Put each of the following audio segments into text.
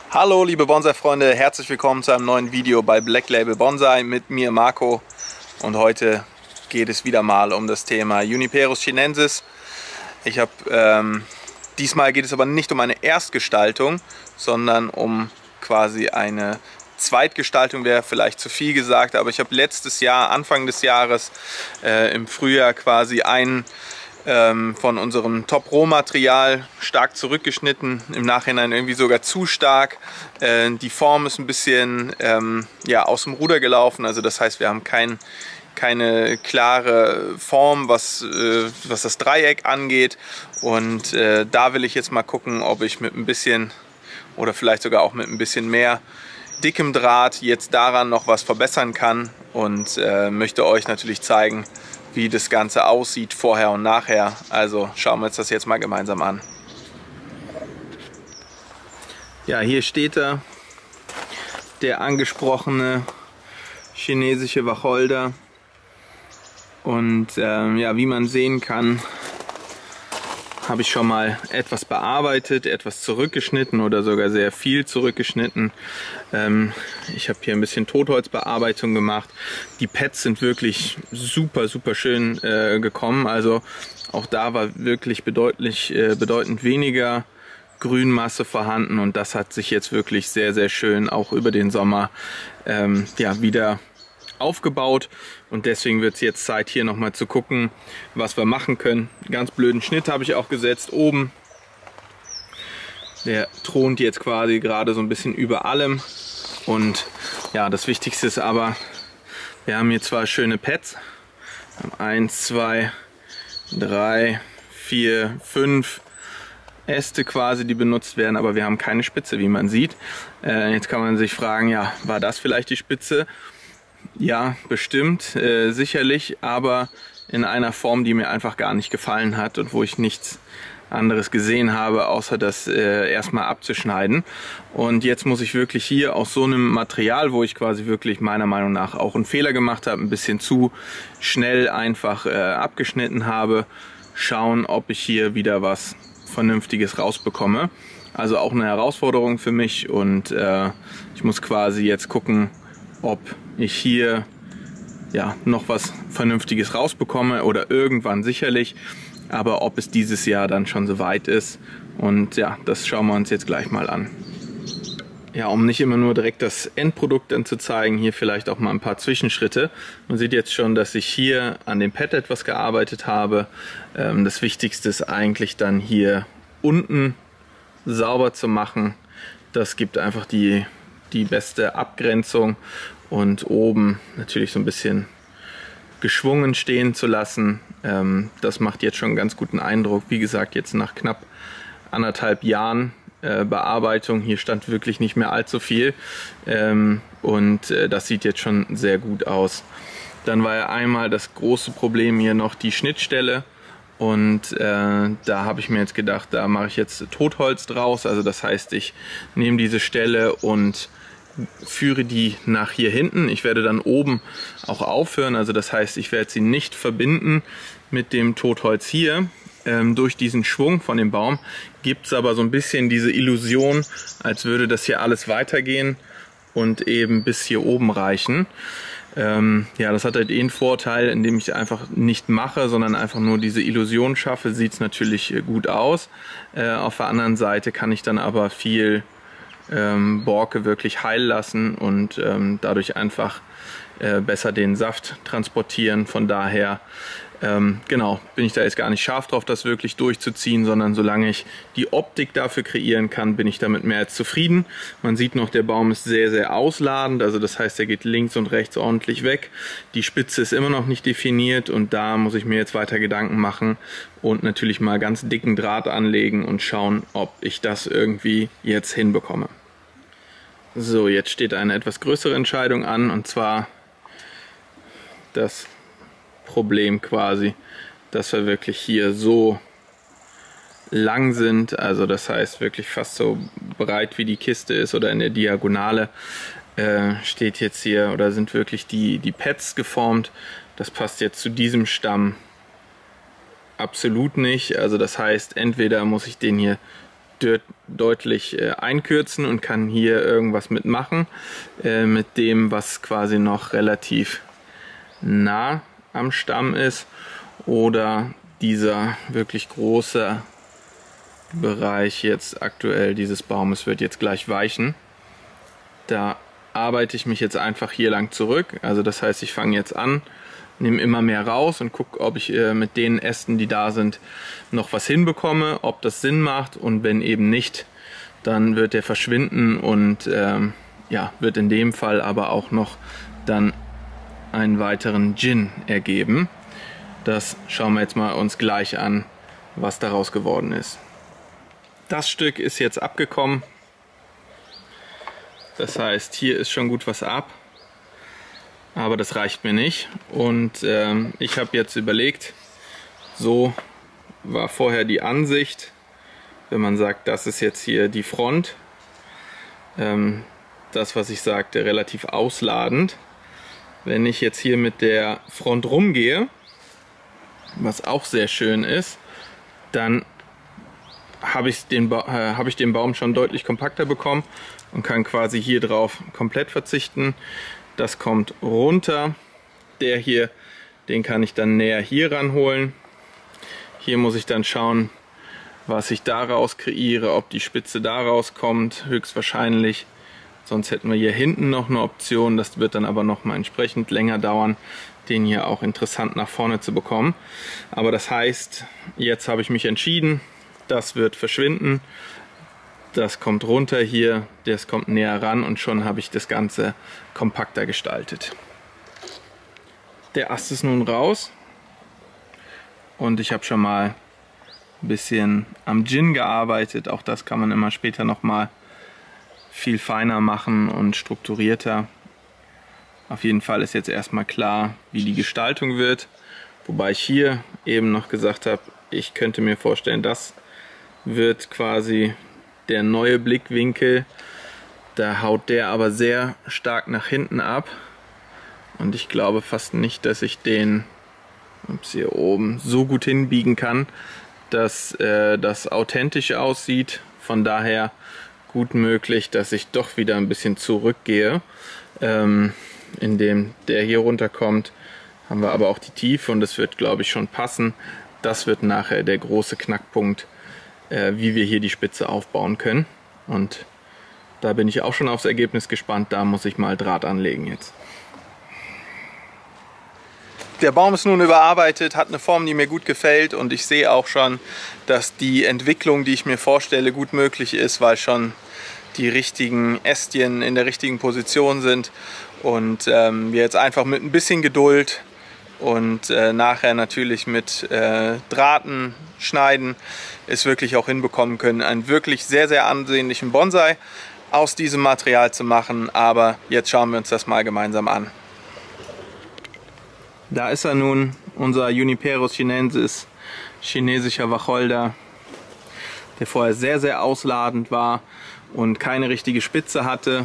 Hallo liebe Bonsai-Freunde, herzlich willkommen zu einem neuen Video bei Black Label Bonsai mit mir Marco, und heute geht es wieder mal um das Thema Juniperus chinensis. Diesmal geht es aber nicht um eine Erstgestaltung, sondern um quasi eine Zweitgestaltung, wäre vielleicht zu viel gesagt, aber ich habe letztes Jahr, Anfang des Jahres, im Frühjahr quasi einen von unserem Top-Rohmaterial stark zurückgeschnitten, im Nachhinein irgendwie sogar zu stark. Die Form ist ein bisschen aus dem Ruder gelaufen, also das heißt, wir haben keine klare Form, was das Dreieck angeht, und da will ich jetzt mal gucken, ob ich mit ein bisschen oder vielleicht sogar auch mit ein bisschen mehr dickem Draht jetzt daran noch was verbessern kann, und möchte euch natürlich zeigen, wie das Ganze aussieht vorher und nachher. Also schauen wir uns das jetzt mal gemeinsam an. Ja, hier steht er, der angesprochene chinesische Wacholder, und wie man sehen kann, habe ich schon mal etwas bearbeitet, etwas zurückgeschnitten oder sogar sehr viel zurückgeschnitten. Ich habe hier ein bisschen Totholzbearbeitung gemacht. Die Pads sind wirklich super schön gekommen. Also auch da war wirklich bedeutend weniger Grünmasse vorhanden, und das hat sich jetzt wirklich sehr schön auch über den Sommer wieder aufgebaut, und deswegen wird es jetzt Zeit, hier nochmal zu gucken, was wir machen können. Einen ganz blöden Schnitt habe ich auch gesetzt oben. Der thront jetzt quasi gerade so ein bisschen über allem, und ja, das Wichtigste ist aber, wir haben hier zwar schöne Pads, 1, 2, 3, 4, 5 Äste quasi, die benutzt werden, aber wir haben keine Spitze, wie man sieht. Jetzt kann man sich fragen, ja, war das vielleicht die Spitze? Ja, bestimmt, sicherlich, aber in einer Form, die mir einfach gar nicht gefallen hat und wo ich nichts anderes gesehen habe, außer das erstmal abzuschneiden. Und jetzt muss ich wirklich hier aus so einem Material, wo ich quasi wirklich meiner Meinung nach auch einen Fehler gemacht habe, ein bisschen zu schnell einfach abgeschnitten habe, schauen, ob ich hier wieder was Vernünftiges rausbekomme. Also auch eine Herausforderung für mich, und ich muss quasi jetzt gucken, ob ich hier noch was Vernünftiges rausbekomme, oder irgendwann sicherlich, aber ob es dieses Jahr dann schon soweit ist, und ja, das schauen wir uns jetzt gleich mal an. Ja, um nicht immer nur direkt das Endprodukt dann zu zeigen, hier vielleicht auch mal ein paar Zwischenschritte. Man sieht jetzt schon, dass ich hier an dem Pad etwas gearbeitet habe. Das Wichtigste ist eigentlich dann hier unten sauber zu machen. Das gibt einfach die beste Abgrenzung, und oben natürlich so ein bisschen geschwungen stehen zu lassen. Das macht jetzt schon einen ganz guten Eindruck. Wie gesagt, jetzt nach knapp 1,5 Jahren Bearbeitung, hier stand wirklich nicht mehr allzu viel, und das sieht jetzt schon sehr gut aus. Dann war ja einmal das große Problem hier noch die Schnittstelle, und da habe ich mir jetzt gedacht, da mache ich jetzt Totholz draus. Also das heißt, ich nehme diese Stelle und führe die nach hier hinten. Ich werde dann oben auch aufhören, also das heißt, ich werde sie nicht verbinden mit dem Totholz hier. Durch diesen Schwung von dem Baum gibt es aber so ein bisschen diese Illusion, als würde das hier alles weitergehen und eben bis hier oben reichen. Das hat halt den Vorteil, indem ich einfach nicht mache, sondern einfach nur diese Illusion schaffe, sieht es natürlich gut aus. Auf der anderen Seite kann ich dann aber viel Borke wirklich heil lassen und dadurch einfach besser den Saft transportieren. Von daher bin ich da jetzt gar nicht scharf drauf, das wirklich durchzuziehen, sondern solange ich die Optik dafür kreieren kann, bin ich damit mehr als zufrieden. Man sieht noch, der Baum ist sehr ausladend, also das heißt, er geht links und rechts ordentlich weg. Die Spitze ist immer noch nicht definiert, und da muss ich mir jetzt weiter Gedanken machen und natürlich mal ganz dicken Draht anlegen und schauen, ob ich das irgendwie jetzt hinbekomme. So, jetzt steht eine etwas größere Entscheidung an, und zwar das Problem quasi, dass wir wirklich hier so lang sind, also das heißt wirklich fast so breit wie die Kiste ist, oder in der Diagonale steht jetzt hier, oder sind wirklich die Pads geformt. Das passt jetzt zu diesem Stamm absolut nicht. Also das heißt, entweder muss ich den hier deutlich einkürzen und kann hier irgendwas mitmachen, mit dem, was quasi noch relativ nah am Stamm ist, oder dieser wirklich große Bereich jetzt aktuell dieses Baumes wird jetzt gleich weichen. Da arbeite ich mich jetzt einfach hier lang zurück, also das heißt, ich fange jetzt an, nehme immer mehr raus und gucke, ob ich mit den Ästen, die da sind, noch was hinbekomme, ob das Sinn macht, und wenn eben nicht, dann wird der verschwinden und ja, wird in dem Fall aber auch noch dann einen weiteren Gin ergeben. Das schauen wir jetzt mal uns gleich an, was daraus geworden ist. Das Stück ist jetzt abgekommen. Das heißt, hier ist schon gut was ab. Aber das reicht mir nicht. Und ich habe jetzt überlegt, so war vorher die Ansicht, wenn man sagt, das ist jetzt hier die Front. Das, was ich sagte, relativ ausladend. Wenn ich jetzt hier mit der Front rumgehe, was auch sehr schön ist, dann habe ich den Baum schon deutlich kompakter bekommen und kann quasi hier drauf komplett verzichten. Das kommt runter. Der hier, den kann ich dann näher hier ranholen. Hier muss ich dann schauen, was ich daraus kreiere, ob die Spitze daraus kommt, höchstwahrscheinlich. Sonst hätten wir hier hinten noch eine Option, das wird dann aber noch mal entsprechend länger dauern, den hier auch interessant nach vorne zu bekommen. Aber das heißt, jetzt habe ich mich entschieden, das wird verschwinden. Das kommt runter hier, das kommt näher ran und schon habe ich das Ganze kompakter gestaltet. Der Ast ist nun raus und ich habe schon mal ein bisschen am Gin gearbeitet. Auch das kann man immer später noch mal viel feiner machen und strukturierter. Auf jeden Fall ist jetzt erstmal klar, wie die Gestaltung wird. Wobei ich hier eben noch gesagt habe, ich könnte mir vorstellen, das wird quasi der neue Blickwinkel. Da haut der aber sehr stark nach hinten ab. Und ich glaube fast nicht, dass ich den hier oben so gut hinbiegen kann, dass das authentisch aussieht. Von daher gut möglich, dass ich doch wieder ein bisschen zurückgehe. Indem der hier runterkommt, haben wir aber auch die Tiefe und das wird, glaube ich, schon passen. Das wird nachher der große Knackpunkt, wie wir hier die Spitze aufbauen können. Und da bin ich auch schon aufs Ergebnis gespannt. Da muss ich mal Draht anlegen jetzt. Der Baum ist nun überarbeitet, hat eine Form, die mir gut gefällt, und ich sehe auch schon, dass die Entwicklung, die ich mir vorstelle, gut möglich ist, weil schon die richtigen Ästchen in der richtigen Position sind und wir jetzt einfach mit ein bisschen Geduld und nachher natürlich mit Drahten schneiden es wirklich auch hinbekommen können, einen wirklich sehr, sehr ansehnlichen Bonsai aus diesem Material zu machen. Aber jetzt schauen wir uns das mal gemeinsam an. Da ist er nun, unser Juniperus chinensis, chinesischer Wacholder, der vorher sehr, sehr ausladend war und keine richtige Spitze hatte.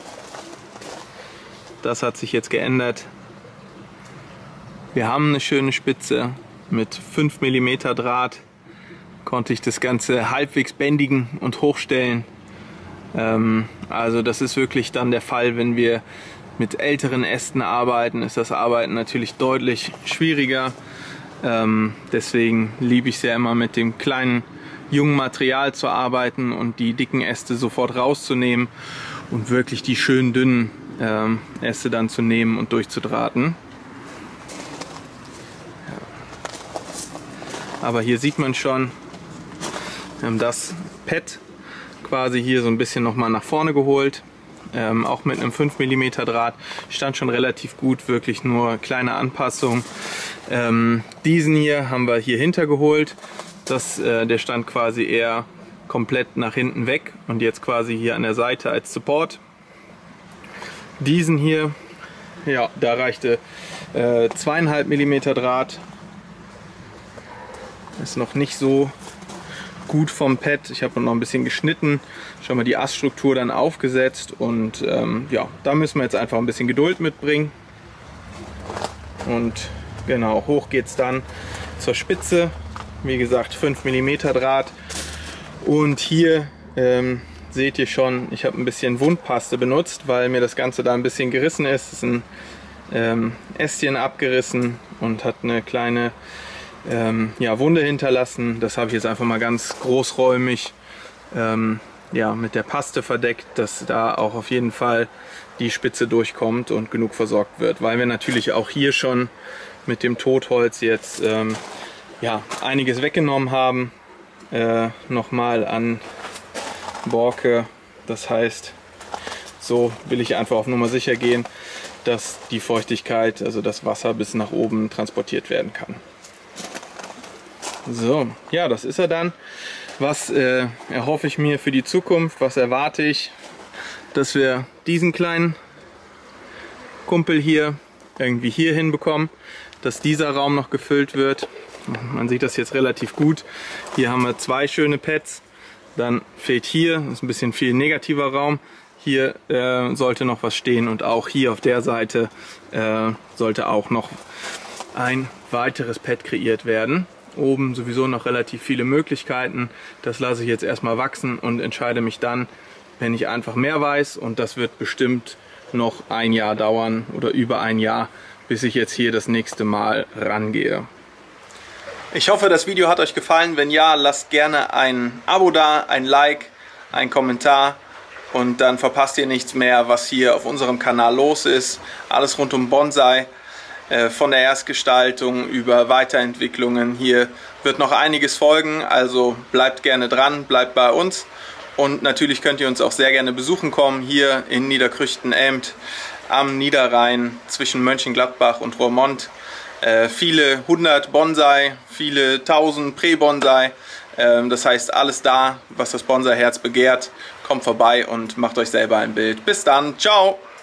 Das hat sich jetzt geändert. Wir haben eine schöne Spitze. Mit 5 mm Draht konnte ich das Ganze halbwegs bändigen und hochstellen. Also das ist wirklich dann der Fall, wenn wir mit älteren Ästen arbeiten, ist das Arbeiten natürlich deutlich schwieriger. Deswegen liebe ich es ja immer, mit dem kleinen, jungen Material zu arbeiten und die dicken Äste sofort rauszunehmen und wirklich die schönen dünnen Äste dann zu nehmen und durchzudrahten. Aber hier sieht man schon, wir haben das Pad quasi hier so ein bisschen nochmal nach vorne geholt. Auch mit einem 5 mm Draht, stand schon relativ gut, wirklich nur kleine Anpassungen. Diesen hier haben wir hier hinter geholt, der stand quasi eher komplett nach hinten weg und jetzt quasi hier an der Seite als Support. Diesen hier, ja, da reichte 2,5 mm Draht, ist noch nicht so gut vom Pad. Ich habe noch ein bisschen geschnitten, schon mal die Aststruktur dann aufgesetzt und ja, da müssen wir jetzt einfach ein bisschen Geduld mitbringen. Und genau, hoch geht es dann zur Spitze. Wie gesagt, 5 mm Draht Und hier seht ihr schon, ich habe ein bisschen Wundpaste benutzt, weil mir das Ganze da ein bisschen gerissen ist. Es ist ein Ästchen abgerissen und hat eine kleine ja, Wunde hinterlassen. Das habe ich jetzt einfach mal ganz großräumig ja, mit der Paste verdeckt, dass da auch auf jeden Fall die Spitze durchkommt und genug versorgt wird. Weil wir natürlich auch hier schon mit dem Totholz jetzt ja, einiges weggenommen haben. Nochmal an Borke. Das heißt, so will ich einfach auf Nummer sicher gehen, dass die Feuchtigkeit, also das Wasser, bis nach oben transportiert werden kann. So, ja, das ist er dann. Was erhoffe ich mir für die Zukunft? Was erwarte ich? Dass wir diesen kleinen Kumpel hier irgendwie hier hinbekommen, dass dieser Raum noch gefüllt wird. Man sieht das jetzt relativ gut. Hier haben wir 2 schöne Pads. Dann fehlt hier, das ist ein bisschen viel negativer Raum. Hier sollte noch was stehen und auch hier auf der Seite sollte auch noch ein weiteres Pad kreiert werden. Oben sowieso noch relativ viele Möglichkeiten. Das lasse ich jetzt erstmal wachsen und entscheide mich dann, wenn ich einfach mehr weiß. Und das wird bestimmt noch ein Jahr dauern oder über ein Jahr, bis ich jetzt hier das nächste Mal rangehe. Ich hoffe, das Video hat euch gefallen. Wenn ja, lasst gerne ein Abo da, ein Like, ein Kommentar. Und dann verpasst ihr nichts mehr, was hier auf unserem Kanal los ist. Alles rund um Bonsai. Von der Erstgestaltung über Weiterentwicklungen. Hier wird noch einiges folgen, also bleibt gerne dran, bleibt bei uns. Und natürlich könnt ihr uns auch sehr gerne besuchen kommen, hier in Niederkrüchten-Elmt am Niederrhein zwischen Mönchengladbach und Roermond. Viele 100 Bonsai, viele 1000 Prä-Bonsai. Das heißt, alles da, was das Bonsai-Herz begehrt. Kommt vorbei und macht euch selber ein Bild. Bis dann, ciao!